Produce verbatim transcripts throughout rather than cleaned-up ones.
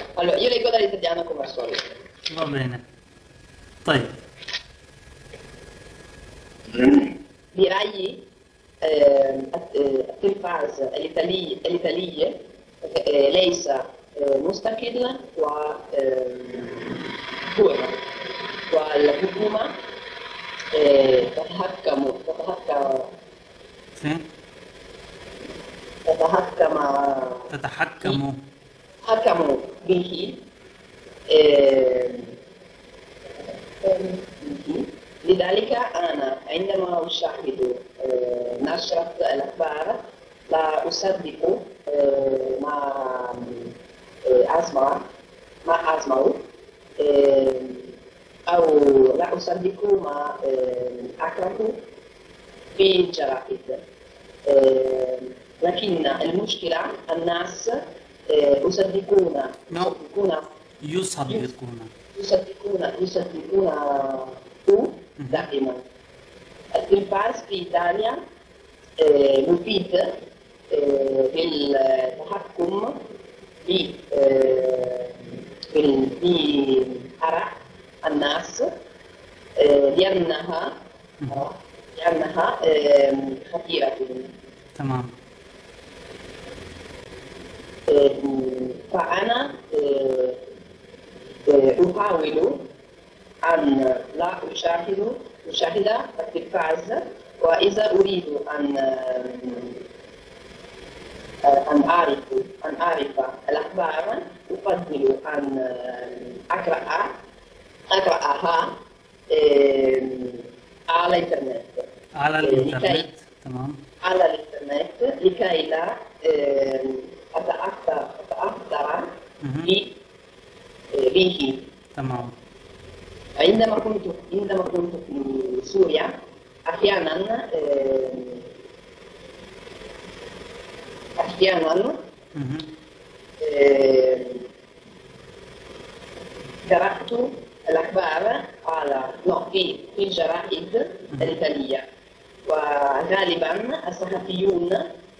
Allora, io leggo dall'italiano come al solito. Va bene. طيب. Dirai eh, التلفاز الإيطالي الإيطالية آه، ليس آه، مستقل و آه، حر، والحكومة آه، تتحكم تتحكم سي. تتحكم تتحكم. تتحكم به آه، لذلك أنا عندما أشاهد آه، نشرة الأخبار لا أصدق آه، ما آه، أسمع ما أسمع آه، أو لا أصدق ما آه، أقرأ في الجرائد. آه، لكن المشكلة الناس آه، يصدقون نو. يصدقون يصدقون. يصدقون يصدقون دائما. التلفاز في إيطاليا آه، مفيد آه، بالتحكم ب آه، بال- بآراء الناس آه، لأنها لأنها آه، خطيرة. تمام. آه، فأنا آه، آه، أحاول أن لا أشاهد أشاهد التلفاز، وإذا أريد أن أن أعرف أن أعرف الأخبار أفضل أن أقرأ أقرأها على الإنترنت. على الإنترنت. تمام. على الإنترنت لكي لا أتأثر أتأثر به. تمام. عندما كنت عندما كنت في سوريا أحيانا أحيانا قرأت الأخبار على no, في في الجرائد الإيطالية، وغالبا الصحفيون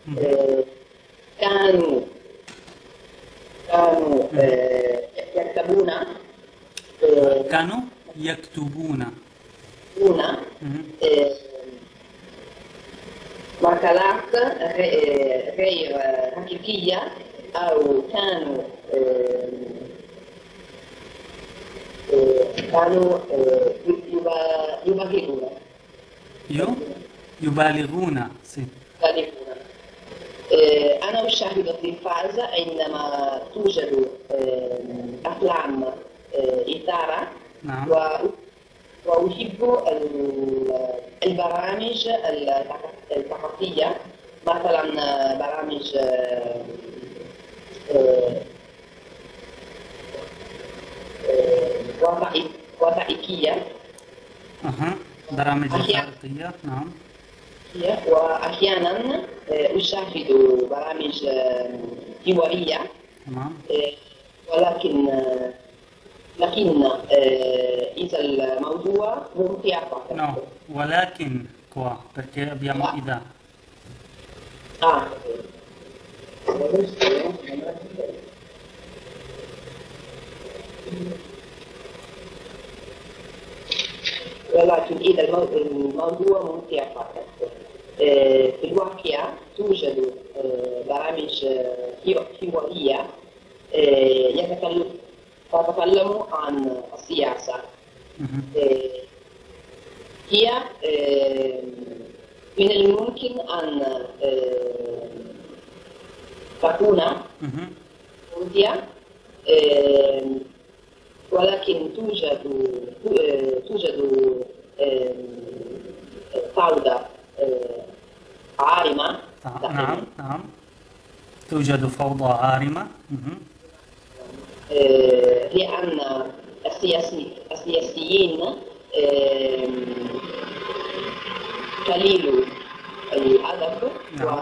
كانوا كانوا يكتبون كانوا يكتبون هنا مقالات غير حقيقية، أو كانوا كانوا يبالغون يبالغون. سي. يبالغون. أنا أشاهد التلفاز عندما توجد أفلام إثارة. نعم. وأحب البرامج الثقافية، مثلا برامج وثائقية. أها. برامج وثائقية. نعم. وأحيانا أشاهد برامج حوارية. تمام. ولكن لكن إذا الموضوع ممتع فقط. No, ولكن qua perché abbiamo Ah. إذا. Ah. ولكن إذا الموضوع ممتع فقط. في الواقع توجد برامج حوارية يتكلم تتكلم عن السياسة. هي من الممكن أن تكون ممتعة، ولكن توجد توجد فوضى عارمة. نعم نعم. توجد فوضى عارمة. لأن السياسي السياسيين قليل الأدب و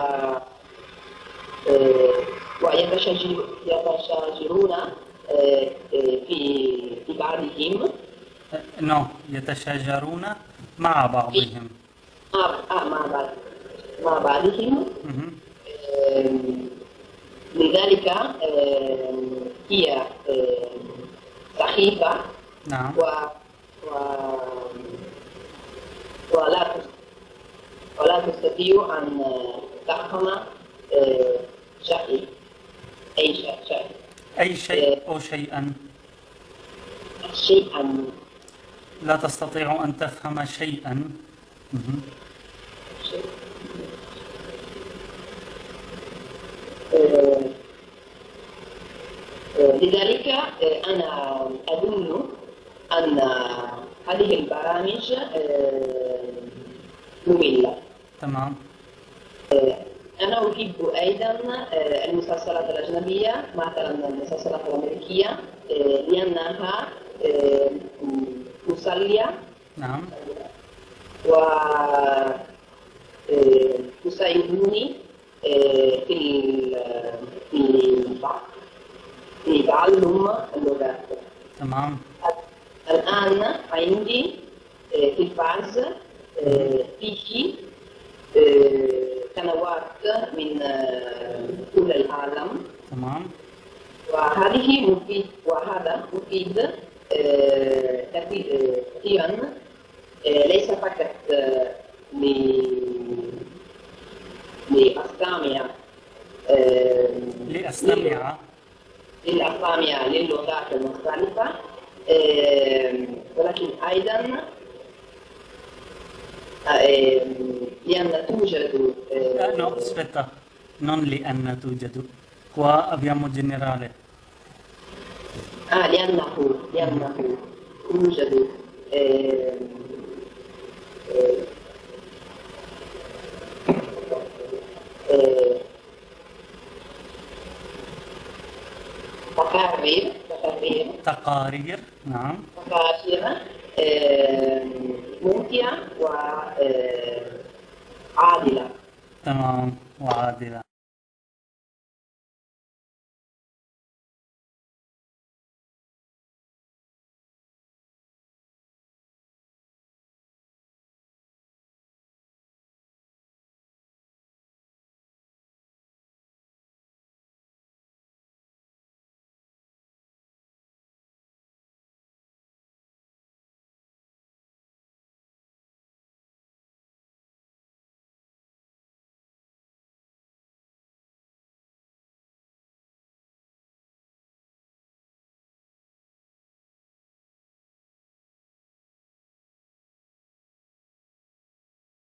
ويتشاجرون في في بعضهم. نو يتشاجرون مع بعضهم. آه مع بعض مع بعضهم. لذلك هي خفيفة نعم. و... و... ولا تس- ولا تستطيع أن تفهم آه، شيء أي شيء شيء أي شيء أو شيئا. شيئا لا تستطيع أن تفهم شيئا. مهم. شيء. آه، آه، لذلك آه، أنا أظن أن هذه البرامج آه، مملة. تمام. أنا أحب أيضا آه، المسلسلات الأجنبية، مثلا المسلسلات الأمريكية، آه، لأنها آه، مسلية نعم. و آه، تساعدني آه، في ال- في في تعلم اللغات. تمام. الآن عندي آه، تلفاز آه، فيه آه، قنوات من آه، كل العالم، تمام. وهذه مفيد وهذا مفيد آه، كثير- كثيرا، آه، ليس فقط آه، ل- لأستمع آه، لأستمع. للأسامي للغات المختلفة، آه، ولكن أيضا آه، لأن توجد Eh, no, آه، aspetta, non لأن توجد. Qua abbiamo generale. آه لأنه لأنه توجد آه، آه، آه، تقارير تقارير تقارير. نعم. تقارير آه، ممتعة وعادلة. تمام وعادلة.